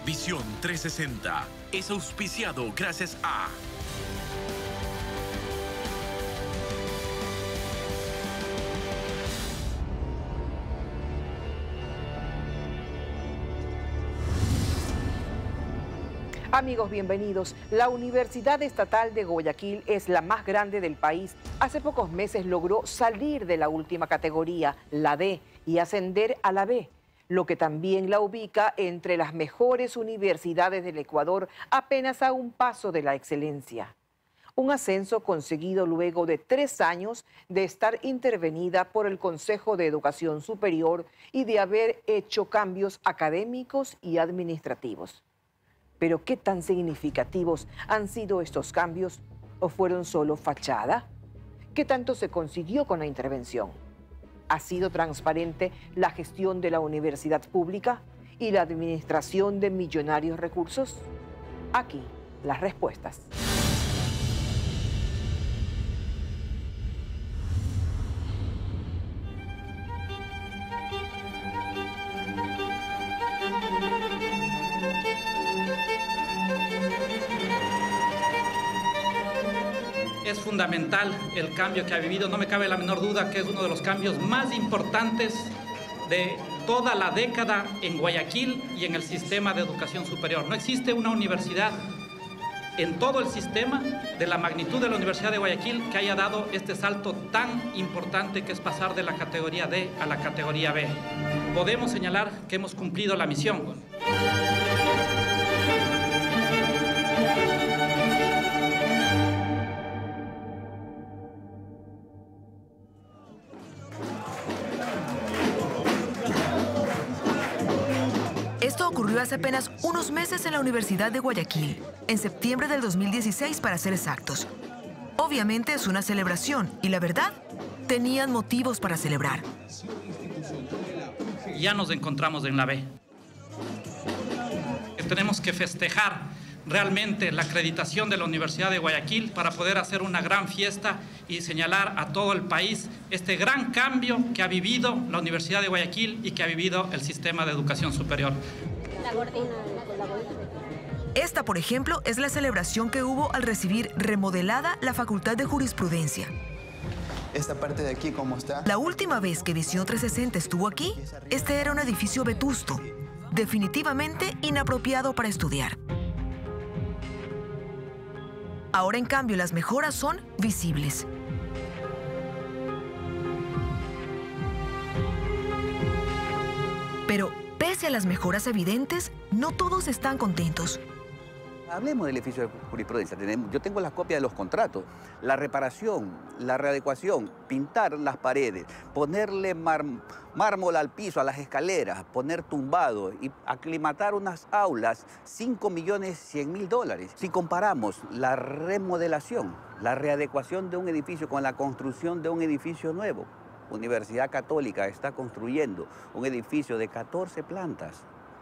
Visión 360 es auspiciado gracias a... Amigos, bienvenidos. La Universidad Estatal de Guayaquil es la más grande del país. Hace pocos meses logró salir de la última categoría, la D, y ascender a la B, lo que también la ubica entre las mejores universidades del Ecuador, apenas a un paso de la excelencia. Un ascenso conseguido luego de 3 años de estar intervenida por el Consejo de Educación Superior y de haber hecho cambios académicos y administrativos. Pero ¿qué tan significativos han sido estos cambios o fueron solo fachada? ¿Qué tanto se consiguió con la intervención? ¿Ha sido transparente la gestión de la universidad pública y la administración de millonarios recursos? Aquí las respuestas. Es fundamental el cambio que ha vivido, no me cabe la menor duda que es uno de los cambios más importantes de toda la década en Guayaquil y en el sistema de educación superior. No existe una universidad en todo el sistema de la magnitud de la Universidad de Guayaquil que haya dado este salto tan importante que es pasar de la categoría D a la categoría B. Podemos señalar que hemos cumplido la misión. Esto ocurrió hace apenas unos meses en la Universidad de Guayaquil, en septiembre del 2016 para ser exactos. Obviamente es una celebración y la verdad, tenían motivos para celebrar. Ya nos encontramos en la B. Tenemos que festejar realmente la acreditación de la Universidad de Guayaquil para poder hacer una gran fiesta y señalar a todo el país este gran cambio que ha vivido la Universidad de Guayaquil y que ha vivido el sistema de educación superior. Esta, por ejemplo, es la celebración que hubo al recibir remodelada la Facultad de Jurisprudencia. Esta parte de aquí, ¿cómo está? La última vez que Visión 360 estuvo aquí, este era un edificio vetusto, definitivamente inapropiado para estudiar. Ahora, en cambio, las mejoras son visibles. Pero, pese a las mejoras evidentes, no todos están contentos. Hablemos del edificio de jurisprudencia. Yo tengo las copias de los contratos. La reparación, la readecuación, pintar las paredes, ponerle mármol al piso, a las escaleras, poner tumbado y aclimatar unas aulas, $5.100.000. Si comparamos la remodelación, la readecuación de un edificio con la construcción de un edificio nuevo, Universidad Católica está construyendo un edificio de 14 plantas.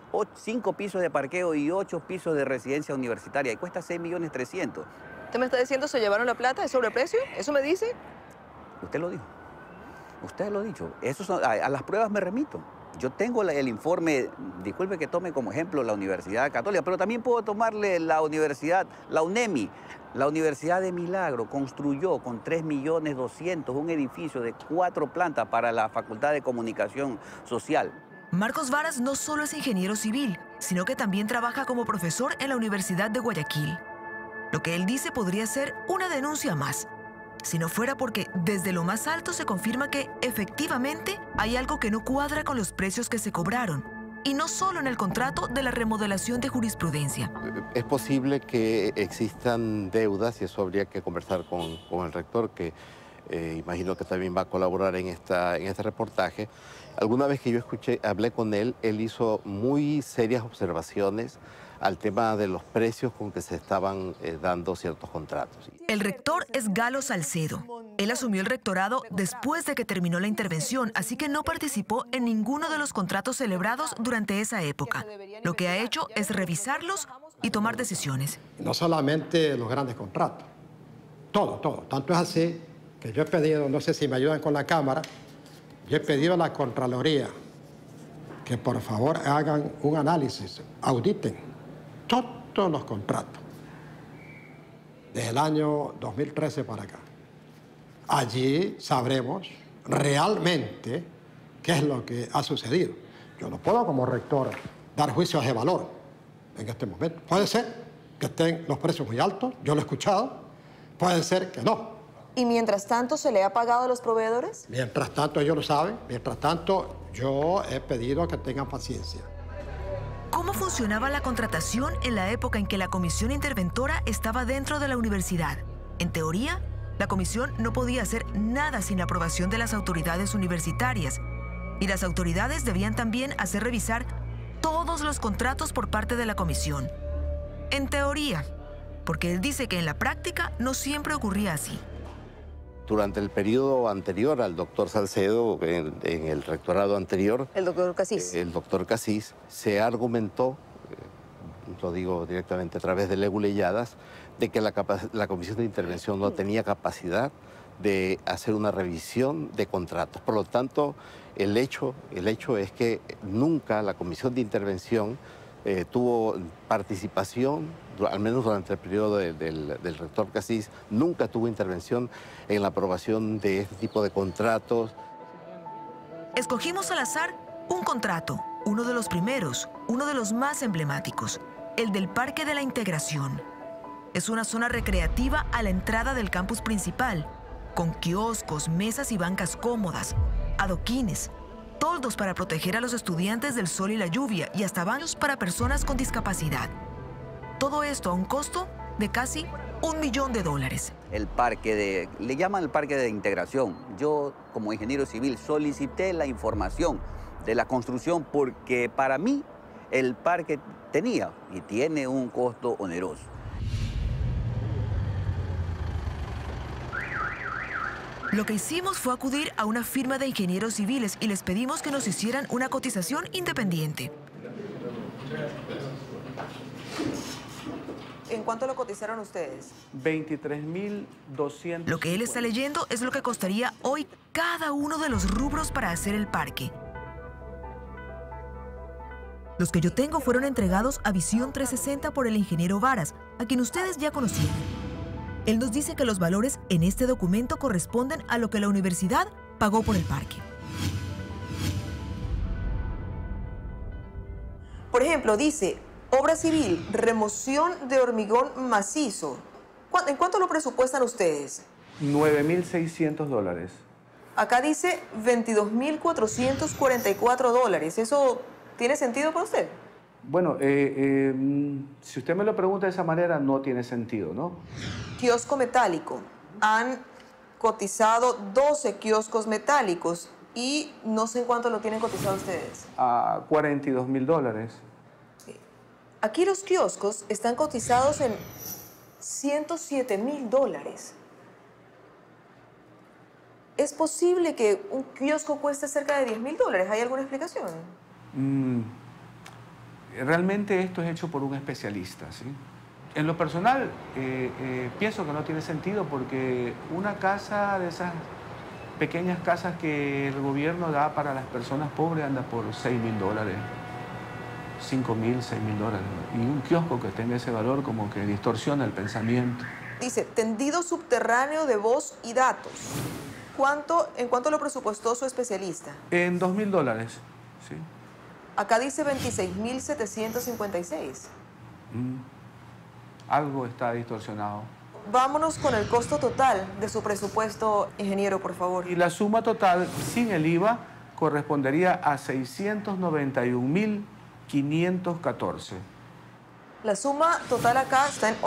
5 pisos de parqueo y 8 pisos de residencia universitaria y cuesta $6.300.000. ¿Usted me está diciendo se llevaron la plata? ¿Es sobreprecio? ¿Eso me dice? Usted lo dijo. Usted lo ha dicho. A las pruebas me remito. Yo tengo el informe, disculpe que tome como ejemplo la Universidad Católica, pero también puedo tomarle la universidad, la UNEMI. La Universidad de Milagro construyó con $3.200.000 un edificio de 4 plantas para la Facultad de Comunicación Social. Marcos Varas no solo es ingeniero civil, sino que también trabaja como profesor en la Universidad de Guayaquil. Lo que él dice podría ser una denuncia más, si no fuera porque desde lo más alto se confirma que efectivamente hay algo que no cuadra con los precios que se cobraron, y no solo en el contrato de la remodelación de jurisprudencia. Es posible que existan deudas y eso habría que conversar con el rector, que imagino que también va a colaborar en este reportaje. Alguna vez que yo hablé con él, él hizo muy serias observaciones al tema de los precios con que se estaban dando ciertos contratos. El rector es Galo Salcedo. Él asumió el rectorado después de que terminó la intervención, así que no participó en ninguno de los contratos celebrados durante esa época. Lo que ha hecho es revisarlos y tomar decisiones. No solamente los grandes contratos, todo. Tanto es así que yo he pedido, no sé si me ayudan con la cámara, yo he pedido a la Contraloría que por favor hagan un análisis, auditen todos los contratos, desde el año 2013 para acá. Allí sabremos realmente qué es lo que ha sucedido. Yo no puedo, como rector, dar juicios de valor en este momento. Puede ser que estén los precios muy altos, yo lo he escuchado, puede ser que no. ¿Y mientras tanto se le ha pagado a los proveedores? Mientras tanto, ellos lo saben, mientras tanto, yo he pedido que tengan paciencia. ¿Cómo funcionaba la contratación en la época en que la comisión interventora estaba dentro de la universidad? En teoría, la comisión no podía hacer nada sin la aprobación de las autoridades universitarias. Y las autoridades debían también hacer revisar todos los contratos por parte de la comisión. En teoría, porque él dice que en la práctica no siempre ocurría así. Durante el periodo anterior al doctor Salcedo, en el rectorado anterior, El doctor Casís. el doctor Casís, se argumentó, lo digo directamente a través de leguleyadas, de que la comisión de intervención no tenía capacidad de hacer una revisión de contratos. Por lo tanto, el hecho es que nunca la comisión de intervención tuvo participación, al menos durante el periodo del rector Casís, nunca tuvo intervención en la aprobación de este tipo de contratos. Escogimos al azar un contrato, uno de los primeros, uno de los más emblemáticos, el del Parque de la Integración. Es una zona recreativa a la entrada del campus principal, con kioscos, mesas y bancas cómodas, adoquines, toldos para proteger a los estudiantes del sol y la lluvia y hasta baños para personas con discapacidad. Todo esto a un costo de casi $1 millón. El parque le llaman el parque de integración. Yo, como ingeniero civil, solicité la información de la construcción porque para mí el parque tenía y tiene un costo oneroso. Lo que hicimos fue acudir a una firma de ingenieros civiles y les pedimos que nos hicieran una cotización independiente. ¿En cuánto lo cotizaron ustedes? 23.200. Lo que él está leyendo es lo que costaría hoy cada uno de los rubros para hacer el parque. Los que yo tengo fueron entregados a Visión 360 por el ingeniero Varas, a quien ustedes ya conocían. Él nos dice que los valores en este documento corresponden a lo que la universidad pagó por el parque. Por ejemplo, dice, obra civil, remoción de hormigón macizo. ¿En cuánto lo presupuestan ustedes? $9.600. Acá dice $22.444. ¿Eso tiene sentido para usted? Bueno, si usted me lo pregunta de esa manera, no tiene sentido, ¿no? Kiosco metálico. Han cotizado 12 kioscos metálicos y no sé en cuánto lo tienen cotizado ustedes. A $42.000. Aquí los kioscos están cotizados en $107.000. ¿Es posible que un kiosco cueste cerca de $10.000? ¿Hay alguna explicación? Realmente esto es hecho por un especialista, ¿sí? En lo personal, pienso que no tiene sentido porque una casa de esas pequeñas casas que el gobierno da para las personas pobres anda por $6.000, $5.000, $6.000. Y un kiosco que tenga ese valor como que distorsiona el pensamiento. Dice, tendido subterráneo de voz y datos. ¿En cuánto lo presupuestó su especialista? En $2.000, sí. Acá dice 26.756. Algo está distorsionado. Vámonos con el costo total de su presupuesto, ingeniero, por favor. Y la suma total, sin el IVA, correspondería a 691.514. La suma total acá está en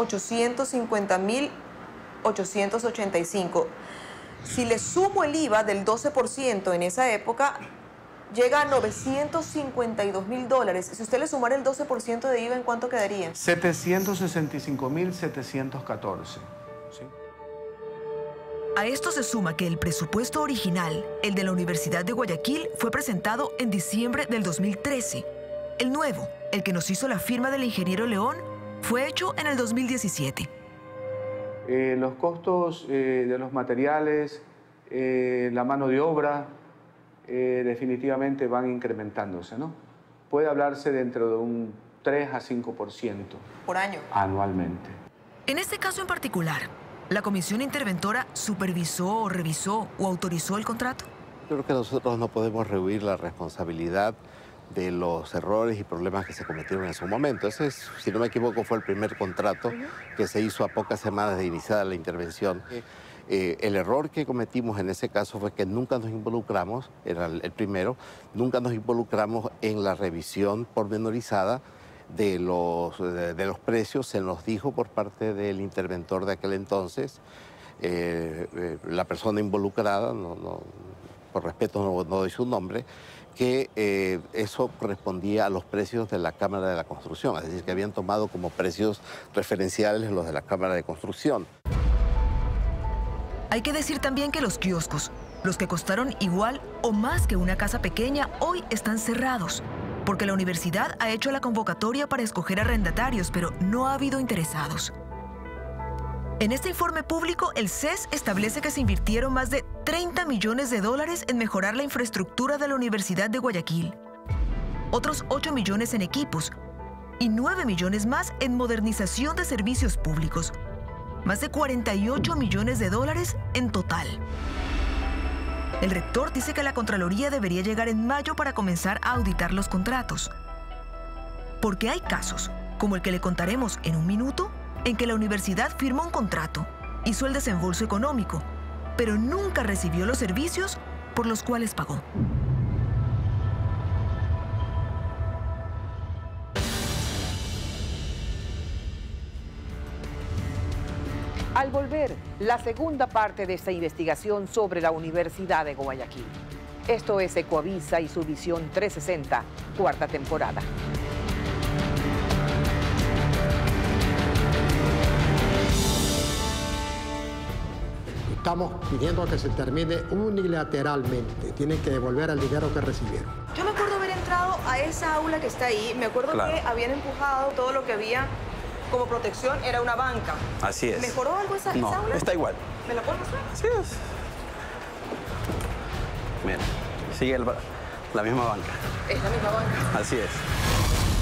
850.885. Si le sumo el IVA del 12% en esa época, llega a $952.000. Si usted le sumara el 12% de IVA, ¿en cuánto quedaría? 765.714. ¿Sí? A esto se suma que el presupuesto original, el de la Universidad de Guayaquil, fue presentado en diciembre del 2013. El nuevo, el que nos hizo la firma del ingeniero León, fue hecho en el 2017. Los costos de los materiales, la mano de obra, definitivamente van incrementándose, ¿no? Puede hablarse dentro de un 3 a 5%. ¿Por año? Anualmente. En este caso en particular, ¿la comisión interventora supervisó, revisó o autorizó el contrato? Yo creo que nosotros no podemos rehuir la responsabilidad de los errores y problemas que se cometieron en su momento. Ese, si no me equivoco, fue el primer contrato que se hizo a pocas semanas de iniciada la intervención. El error que cometimos en ese caso fue que nunca nos involucramos, era el primero, nunca nos involucramos en la revisión pormenorizada de los precios. Se nos dijo por parte del interventor de aquel entonces, la persona involucrada, por respeto no doy su nombre, que eso correspondía a los precios de la Cámara de la Construcción, es decir, que habían tomado como precios referenciales los de la Cámara de Construcción. Hay que decir también que los kioscos, los que costaron igual o más que una casa pequeña, hoy están cerrados, porque la universidad ha hecho la convocatoria para escoger arrendatarios, pero no ha habido interesados. En este informe público, el CES establece que se invirtieron más de 30 millones de dólares en mejorar la infraestructura de la Universidad de Guayaquil, otros 8 millones en equipos y 9 millones más en modernización de servicios públicos, más de 48 millones de dólares en total. El rector dice que la Contraloría debería llegar en mayo para comenzar a auditar los contratos. Porque hay casos, como el que le contaremos en un minuto, en que la universidad firmó un contrato, hizo el desembolso económico, pero nunca recibió los servicios por los cuales pagó. Al volver, la segunda parte de esta investigación sobre la Universidad de Guayaquil. Esto es Ecoavisa y su Visión 360, cuarta temporada. Estamos pidiendo que se termine unilateralmente. Tienen que devolver el dinero que recibieron. Yo me acuerdo haber entrado a esa aula que está ahí. Me acuerdo que habían empujado todo lo que había como protección. Era una banca. Así es. ¿Mejoró algo esa No, aula? está igual. ¿Me la puedes mostrar? Así es. Mira, sigue la misma banca. Es la misma banca. Así es.